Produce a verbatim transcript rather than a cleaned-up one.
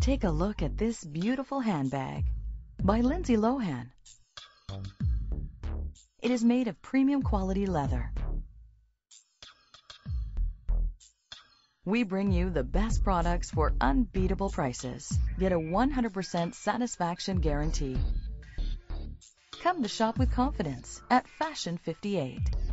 Take a look at this beautiful handbag by Lindsay Lohan. It is made of premium quality leather. We bring you the best products for unbeatable prices. Get a one hundred percent satisfaction guarantee. Come to shop with confidence at Fashion fifty-eight.